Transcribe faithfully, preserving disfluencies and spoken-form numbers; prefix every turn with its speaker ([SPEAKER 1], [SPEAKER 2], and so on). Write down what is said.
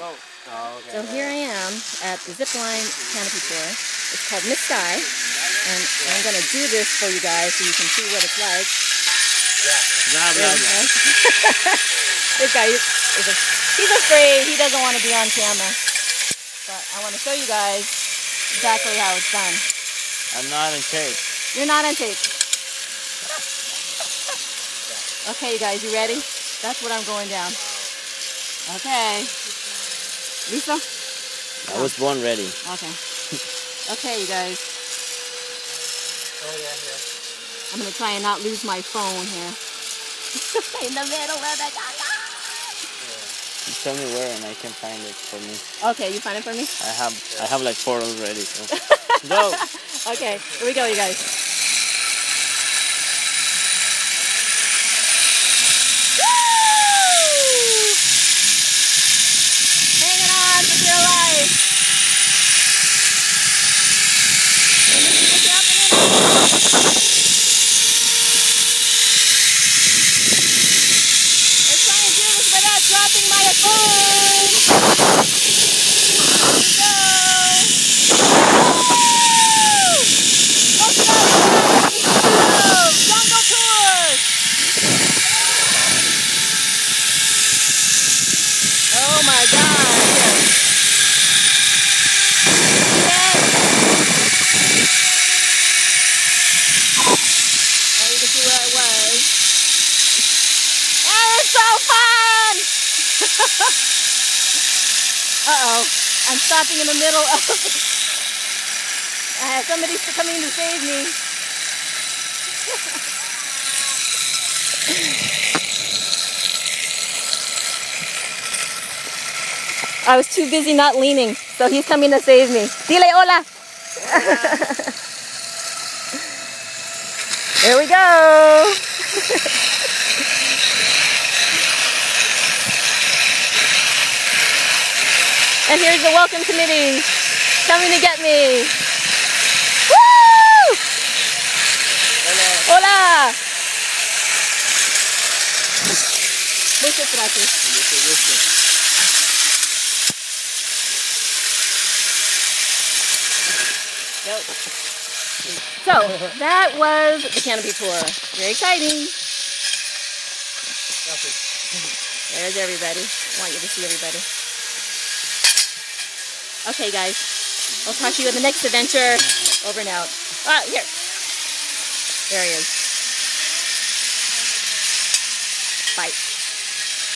[SPEAKER 1] Go. Oh, okay.
[SPEAKER 2] So here I am at the Zipline Canopy Tour. It's called Miss Sky, and I'm going to do this for you guys so you can see what it's like.
[SPEAKER 1] Blah, blah, blah.
[SPEAKER 2] This guy is, is a, he's afraid. He doesn't want to be on camera. But I want to show you guys exactly how it's done.
[SPEAKER 1] I'm not in tape.
[SPEAKER 2] You're not on tape. Okay, you guys, you ready? That's what I'm going down. Okay. Lisa?
[SPEAKER 1] I was born ready.
[SPEAKER 2] Okay. Okay, you guys.
[SPEAKER 1] Oh, yeah, yeah.
[SPEAKER 2] I'm going to try and not lose my phone here. In the middle of the jungle.
[SPEAKER 1] You tell me where and I can find it for me.
[SPEAKER 2] Okay, you find it for me?
[SPEAKER 1] I have I have like four already. So. Go!
[SPEAKER 2] Okay, here we go, you guys. Woo! Hanging on for dear life. What's happening? Let's try and do this without dropping my phone. Here we go. Jungle Tour! Oh my God! Yes. Now you can see where I was. And it's so fun! Uh-oh. I'm stopping in the middle of... Uh, somebody's coming to save me. I was too busy not leaning, so he's coming to save me. Dile hola! There we go! And here's the welcome committee coming to get me. Woo! Hola! Muchas gracias. Yep. So, that was the Canopy Tour. Very exciting. There's everybody. I want you to see everybody. Okay, guys. I'll talk to you in the next adventure. Over and out. Ah, here. There he is. Bye.